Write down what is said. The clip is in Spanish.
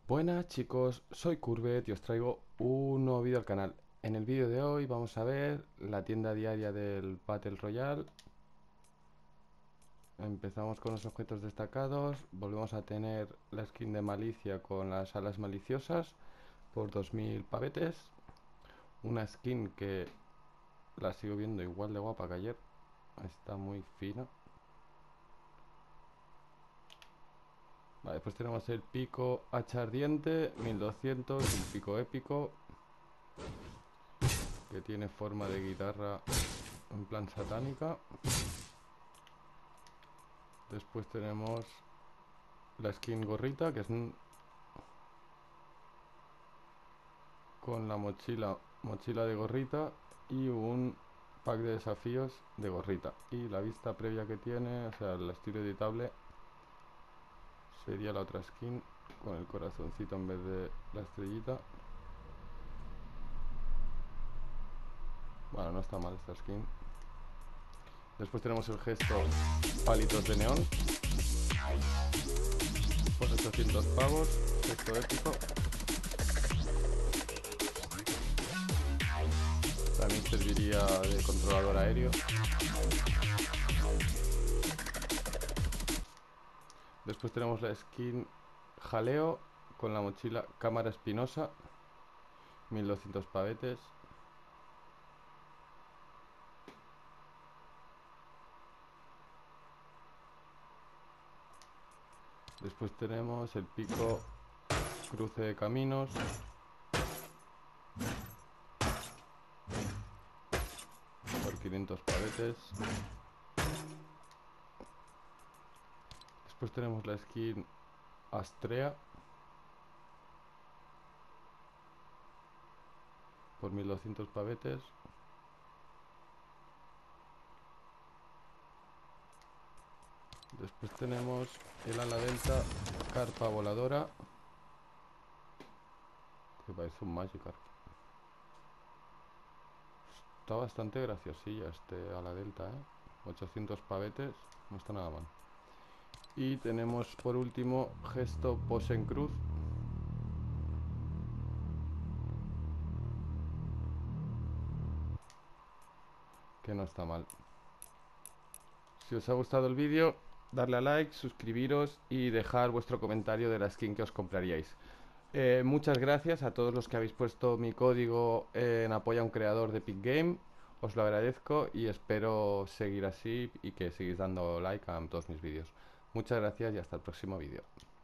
Buenas chicos, soy Courbet y os traigo un nuevo vídeo al canal. En el vídeo de hoy vamos a ver la tienda diaria del Battle Royale. Empezamos con los objetos destacados, volvemos a tener la skin de Malicia con las alas maliciosas por 2000 pavetes. Una skin que la sigo viendo igual de guapa que ayer, está muy fina. Vale, después tenemos el pico hacha ardiente 1200, un pico épico que tiene forma de guitarra en plan satánica. Después tenemos la skin gorrita, que es con la mochila de gorrita y un pack de desafíos de gorrita. Y la vista previa que tiene, o sea, el estilo editable, sería la otra skin con el corazoncito en vez de la estrellita. Bueno, no está mal esta skin. Después tenemos el gesto palitos de neón por 800 pavos, gesto épico. También serviría de controlador aéreo. Después tenemos la skin jaleo con la mochila cámara espinosa, 1200 pavetes. Después tenemos el pico cruce de caminos, por 500 pavetes. Después tenemos la skin Astrea por 1200 pavetes. Después tenemos el ala delta carpa voladora, que parece un Magikarp. Está bastante graciosilla este ala delta, 800 pavetes, no está nada mal. Y tenemos por último gesto pose en cruz, que no está mal. Si os ha gustado el vídeo, darle a like, suscribiros y dejar vuestro comentario de la skin que os compraríais. Muchas gracias a todos los que habéis puesto mi código en apoyo a un creador de Epic Game. Os lo agradezco y espero seguir así y que sigáis dando like a todos mis vídeos. Muchas gracias y hasta el próximo vídeo.